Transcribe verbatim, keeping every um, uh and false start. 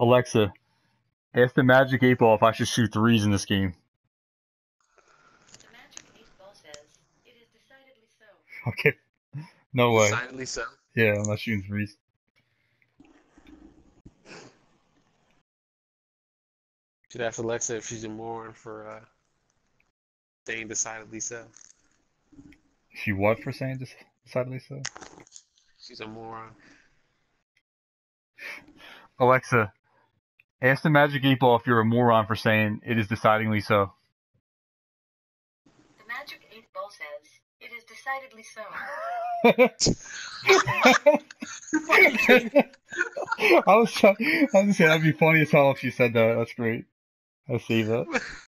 Alexa, ask the Magic eight Ball if I should shoot threes in this game. The Magic eight Ball says, it is decidedly so. Okay. No way. Decidedly so. Yeah, I'm not shooting threes. Should ask Alexa if she's a moron for uh, saying decidedly so. She what for saying just decidedly so? She's a moron. Alexa, ask the Magic eight Ball if you're a moron for saying it is decidedly so. The Magic eight Ball says, it is decidedly so. I was, I was gonna say that'd be funny as hell if she said that. That's great. I see that.